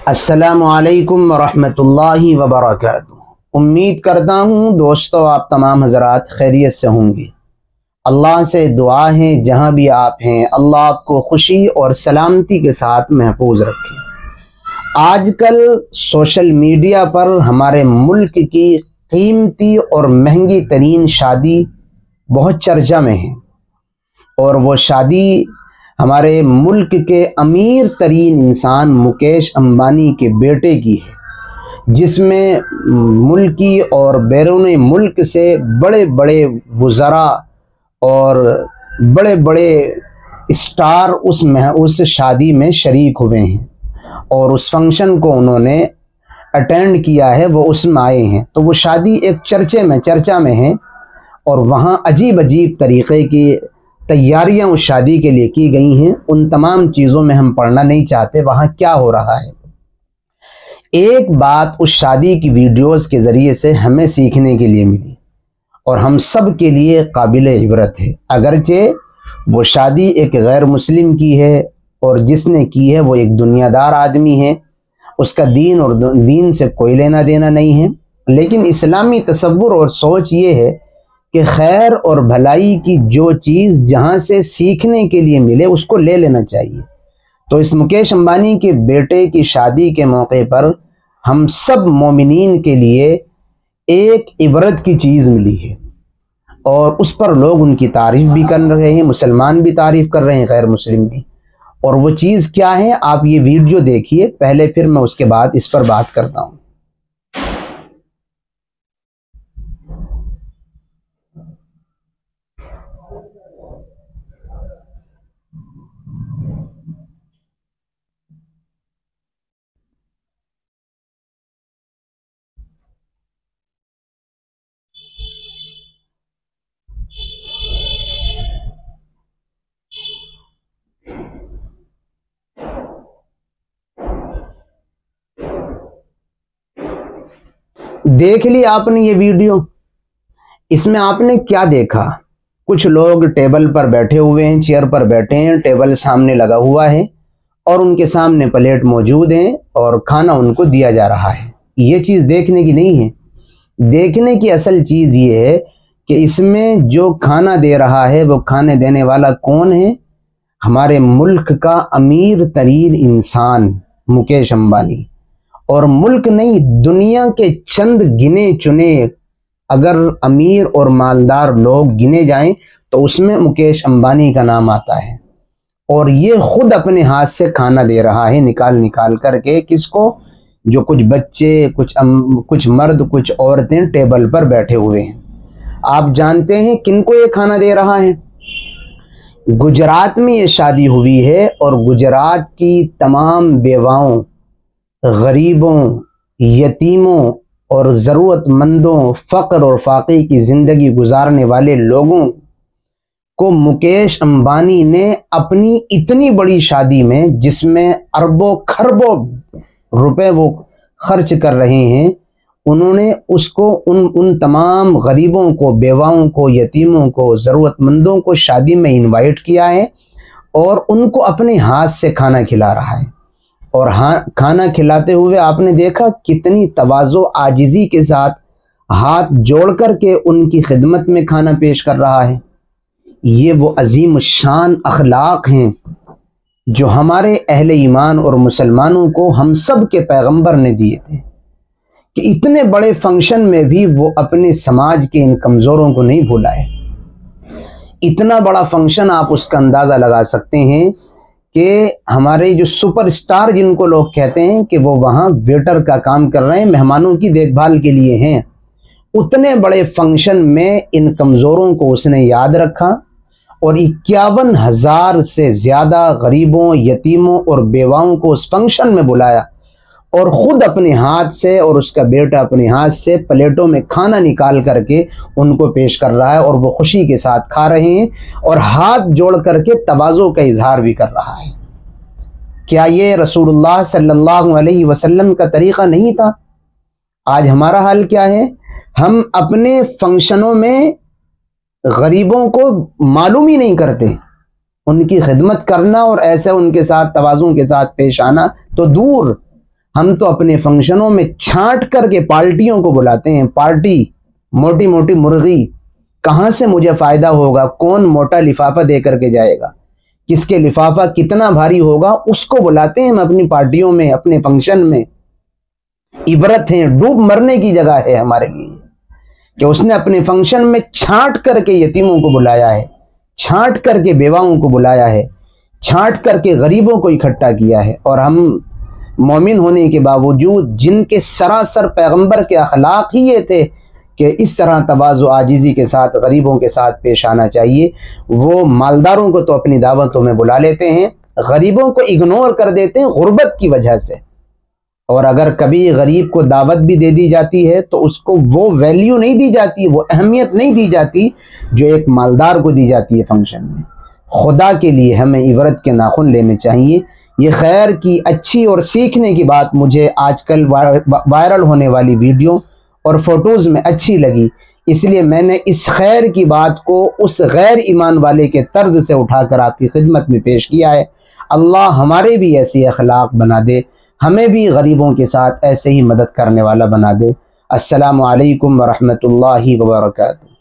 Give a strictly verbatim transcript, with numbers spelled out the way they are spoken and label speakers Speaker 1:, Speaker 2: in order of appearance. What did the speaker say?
Speaker 1: السلام علیکم ورحمۃ اللہ وبرکاتہ۔ امید کرتا ہوں دوستو آپ تمام حضرات خیریت سے ہوں گے۔ اللہ سے دعا ہے جہاں بھی آپ ہیں اللہ آپ کو خوشی اور سلامتی کے ساتھ محفوظ رکھے۔ آج کل سوشل میڈیا پر ہمارے ملک کی قیمتی اور مہنگی ترین شادی بہت چرچا میں ہے، اور وہ شادی ہمارے ملک کے امیر ترین انسان مکیش امبانی کے بیٹے کی ہے، جس میں ملکی اور بیرون ملک سے بڑے بڑے وزراء اور بڑے بڑے اسٹار اس میں اس شادی میں شریک ہوئے ہیں، اور اس فنکشن کو انہوں نے اٹینڈ کیا ہے، وہ اس میں آئے ہیں۔ تو وہ شادی ایک چرچے میں چرچا میں ہے، اور وہاں عجیب عجیب طریقے کی تیاریاں اس شادی کے لیے کی گئی ہیں۔ ان تمام چیزوں میں ہم پڑھنا نہیں چاہتے وہاں کیا ہو رہا ہے۔ ایک بات اس شادی کی ویڈیوز کے ذریعے سے ہمیں سیکھنے کے لیے ملی، اور ہم سب کے لیے قابل عبرت ہے۔ اگرچہ وہ شادی ایک غیر مسلم کی ہے، اور جس نے کی ہے وہ ایک دنیا دار آدمی ہے، اس کا دین اور دین سے کوئی لینا دینا نہیں ہے، لیکن اسلامی تصور اور سوچ یہ ہے کہ خیر اور بھلائی کی جو چیز جہاں سے سیکھنے کے لیے ملے اس کو لے لینا چاہیے۔ تو اس مکیش امبانی کے بیٹے کی شادی کے موقع پر ہم سب مومنین کے لیے ایک عبرت کی چیز ملی ہے، اور اس پر لوگ ان کی تعریف بھی کر رہے ہیں، مسلمان بھی تعریف کر رہے ہیں، غیر مسلم بھی۔ اور وہ چیز کیا ہے آپ یہ ویڈیو دیکھیے پہلے، پھر میں اس کے بعد اس پر بات کرتا ہوں۔ دیکھ لی آپ نے یہ ویڈیو؟ اس میں آپ نے کیا دیکھا؟ کچھ لوگ ٹیبل پر بیٹھے ہوئے ہیں، چیئر پر بیٹھے ہیں، ٹیبل سامنے لگا ہوا ہے، اور ان کے سامنے پلیٹ موجود ہیں اور کھانا ان کو دیا جا رہا ہے۔ یہ چیز دیکھنے کی نہیں ہے۔ دیکھنے کی اصل چیز یہ ہے کہ اس میں جو کھانا دے رہا ہے وہ کھانے دینے والا کون ہے؟ ہمارے ملک کا امیر ترین انسان مکیش امبانی۔ اور ملک نہیں، دنیا کے چند گنے چنے اگر امیر اور مالدار لوگ گنے جائیں تو اس میں مکیش امبانی کا نام آتا ہے، اور یہ خود اپنے ہاتھ سے کھانا دے رہا ہے نکال نکال کر کے۔ کس کو؟ جو کچھ بچے، کچھ ام کچھ مرد، کچھ عورتیں ٹیبل پر بیٹھے ہوئے ہیں۔ آپ جانتے ہیں کن کو یہ کھانا دے رہا ہے؟ گجرات میں یہ شادی ہوئی ہے، اور گجرات کی تمام بیواؤں، غریبوں، یتیموں اور ضرورت مندوں، فقر اور فاقے کی زندگی گزارنے والے لوگوں کو مکیش امبانی نے اپنی اتنی بڑی شادی میں، جس میں اربوں کھربوں روپے وہ خرچ کر رہے ہیں، انہوں نے اس کو ان ان تمام غریبوں کو، بیواؤں کو، یتیموں کو، ضرورت مندوں کو شادی میں انوائٹ کیا ہے، اور ان کو اپنے ہاتھ سے کھانا کھلا رہا ہے۔ اور ہاں، کھانا کھلاتے ہوئے آپ نے دیکھا کتنی تواضع عاجزی کے ساتھ ہاتھ جوڑ کر کے ان کی خدمت میں کھانا پیش کر رہا ہے۔ یہ وہ عظیم الشان اخلاق ہیں جو ہمارے اہل ایمان اور مسلمانوں کو ہم سب کے پیغمبر نے دیے تھے، کہ اتنے بڑے فنکشن میں بھی وہ اپنے سماج کے ان کمزوروں کو نہیں بھولائے۔ اتنا بڑا فنکشن آپ اس کا اندازہ لگا سکتے ہیں کہ ہمارے جو سپر اسٹار جن کو لوگ کہتے ہیں کہ وہ وہاں ویٹر کا کام کر رہے ہیں، مہمانوں کی دیکھ بھال کے لیے ہیں، اتنے بڑے فنکشن میں ان کمزوروں کو اس نے یاد رکھا، اور اکیاون ہزار سے زیادہ غریبوں، یتیموں اور بیواؤں کو اس فنکشن میں بلایا، اور خود اپنے ہاتھ سے اور اس کا بیٹا اپنے ہاتھ سے پلیٹوں میں کھانا نکال کر کے ان کو پیش کر رہا ہے، اور وہ خوشی کے ساتھ کھا رہے ہیں، اور ہاتھ جوڑ کر کے تواضع کا اظہار بھی کر رہا ہے۔ کیا یہ رسول اللہ صلی اللہ علیہ وسلم کا طریقہ نہیں تھا؟ آج ہمارا حال کیا ہے؟ ہم اپنے فنکشنوں میں غریبوں کو معلوم ہی نہیں کرتے، ان کی خدمت کرنا اور ایسے ان کے ساتھ تواضع کے ساتھ پیش آنا تو دور، ہم تو اپنے فنکشنوں میں چھانٹ کر کے پارٹیوں کو بلاتے ہیں. پارٹی موٹی موٹی مرغی، کہاں سے مجھے فائدہ ہوگا، کون موٹا لفافہ دے کر کے جائے گا، کس کے لفافہ کتنا بھاری ہوگا، اس کو بلاتے ہیں ہم اپنی پارٹیوں میں، اپنے فنکشن میں. عبرت ہے، ڈوب مرنے کی جگہ ہے ہمارے لیے کہ اس نے اپنے فنکشن میں چھانٹ کر کے یتیموں کو بلایا ہے، چھانٹ کر کے بیواؤں کو بلایا ہے، چھانٹ کر کے غریبوں کو اکٹھا کیا ہے. اور ہم مومن ہونے کے باوجود جن کے سراسر پیغمبر کے اخلاق ہی یہ تھے کہ اس طرح تواضع و عاجزی کے ساتھ غریبوں کے ساتھ پیش آنا چاہیے، وہ مالداروں کو تو اپنی دعوتوں میں بلا لیتے ہیں، غریبوں کو اگنور کر دیتے ہیں غربت کی وجہ سے. اور اگر کبھی غریب کو دعوت بھی دے دی جاتی ہے تو اس کو وہ ویلیو نہیں دی جاتی، وہ اہمیت نہیں دی جاتی جو ایک مالدار کو دی جاتی ہے فنکشن میں. خدا کے لیے ہمیں عبرت کے ناخن لینے چاہیے. یہ خیر کی اچھی اور سیکھنے کی بات مجھے آج کل وائرل ہونے والی ویڈیو اور فوٹوز میں اچھی لگی، اس لیے میں نے اس خیر کی بات کو اس غیر ایمان والے کے طرز سے اٹھا کر آپ کی خدمت میں پیش کیا ہے. اللہ ہمارے بھی ایسی اخلاق بنا دے، ہمیں بھی غریبوں کے ساتھ ایسے ہی مدد کرنے والا بنا دے. السلام علیکم ورحمۃ اللہ وبرکاتہ.